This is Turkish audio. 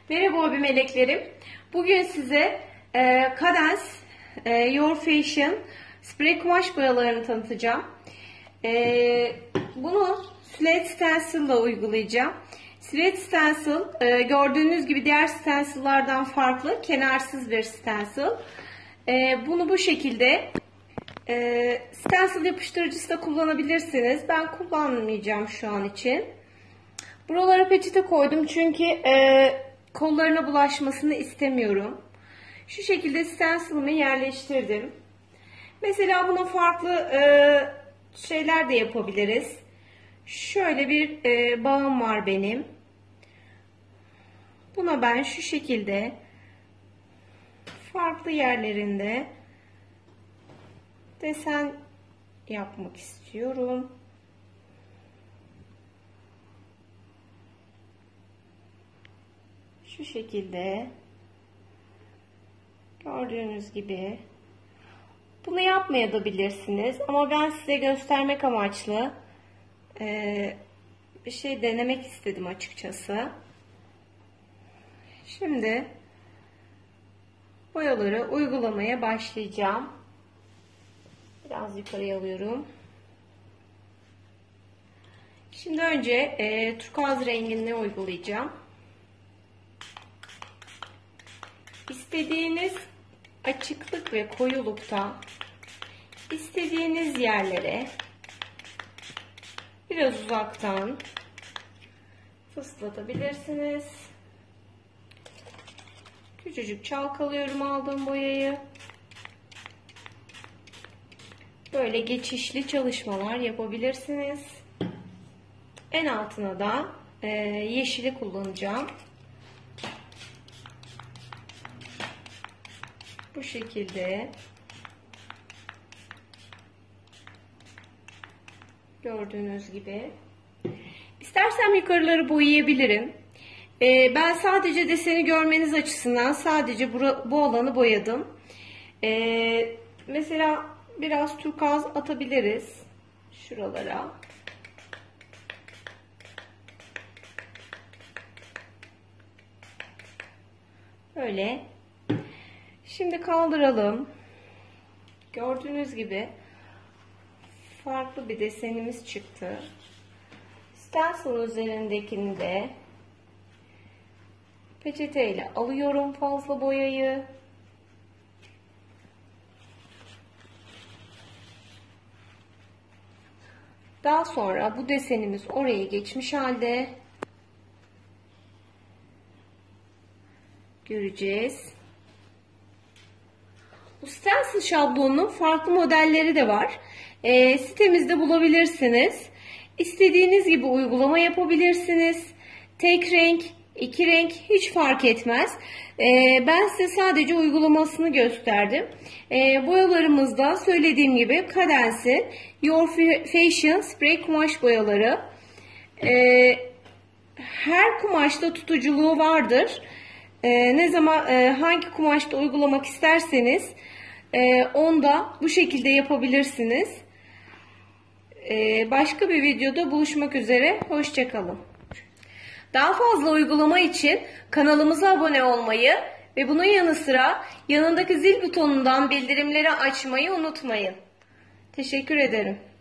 Merhaba hobi meleklerim. Bugün size Cadence Your Fashion sprey kumaş boyalarını tanıtacağım. Bunu Slate Stencil ile uygulayacağım. Slate Stencil gördüğünüz gibi diğer stencil'lardan farklı, kenarsız bir stencil. Bunu bu şekilde stencil yapıştırıcısı da kullanabilirsiniz. Ben kullanmayacağım şu an için. Buralara peçete koydum çünkü kollarına bulaşmasını istemiyorum. Şu şekilde stencil'ımı yerleştirdim. Mesela buna farklı şeyler de yapabiliriz. Şöyle bir bağım var benim. Buna ben şu şekilde farklı yerlerinde desen yapmak istiyorum. Şu şekilde gördüğünüz gibi bunu yapmayabilirsiniz ama ben size göstermek amaçlı bir şey denemek istedim açıkçası. Şimdi boyaları uygulamaya başlayacağım. Biraz yukarıya alıyorum. Şimdi önce turkuaz rengini uygulayacağım. İstediğiniz açıklık ve koyulukta istediğiniz yerlere biraz uzaktan fıslatabilirsiniz. Küçücük çalkalıyorum aldığım boyayı. Böyle geçişli çalışmalar yapabilirsiniz. En altına da yeşili kullanacağım. Bu şekilde gördüğünüz gibi. İstersem yukarıları boyayabilirim. Ben sadece deseni görmeniz açısından sadece bu alanı boyadım. Mesela biraz turkuaz atabiliriz şuralara. Böyle. Şimdi kaldıralım. Gördüğünüz gibi farklı bir desenimiz çıktı. Stencil'ın üzerindekini de peçeteyle alıyorum fazla boyayı. Daha sonra bu desenimiz oraya geçmiş halde göreceğiz. Bu stencil şablonunun farklı modelleri de var. Sitemizde bulabilirsiniz. İstediğiniz gibi uygulama yapabilirsiniz. Tek renk, iki renk hiç fark etmez. Ben size sadece uygulamasını gösterdim. Boyalarımızda söylediğim gibi Cadence'in Your Fashion Spray kumaş boyaları. Her kumaşta tutuculuğu vardır. Ne zaman hangi kumaşta uygulamak isterseniz onda bu şekilde yapabilirsiniz. Başka bir videoda buluşmak üzere. Hoşça kalın. Daha fazla uygulama için kanalımıza abone olmayı ve bunun yanı sıra yanındaki zil butonundan bildirimleri açmayı unutmayın. Teşekkür ederim.